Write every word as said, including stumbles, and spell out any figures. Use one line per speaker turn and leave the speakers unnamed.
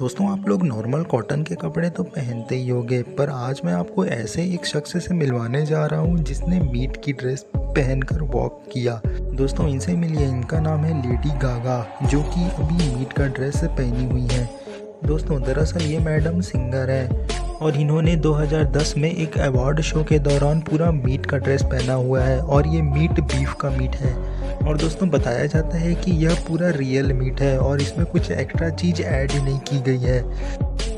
दोस्तों आप लोग नॉर्मल कॉटन के कपड़े तो पहनते ही होंगे, पर आज मैं आपको ऐसे एक शख्स से मिलवाने जा रहा हूँ जिसने मीट की ड्रेस पहनकर वॉक किया। दोस्तों इनसे मिलिए, इनका नाम है लेडी गागा, जो कि अभी मीट का ड्रेस पहनी हुई है। दोस्तों दरअसल ये मैडम सिंगर है और इन्होंने दो हज़ार दस में एक अवार्ड शो के दौरान पूरा मीट का ड्रेस पहना हुआ है और ये मीट बीफ का मीट है। और दोस्तों बताया जाता है कि यह पूरा रियल मीट है और इसमें कुछ एक्स्ट्रा चीज़ ऐड ही नहीं की गई है।